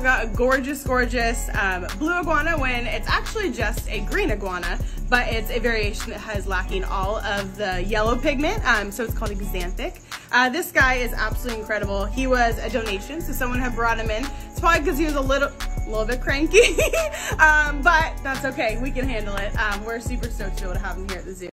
got a gorgeous, gorgeous blue iguana when it's actually just a green iguana, but it's a variation that has lacking all of the yellow pigment, so it's called xanthic. This guy is absolutely incredible. He was a donation, so someone had brought him in. It's probably because he was a little bit cranky, but that's okay. We can handle it. We're super stoked to be able to have him here at the zoo.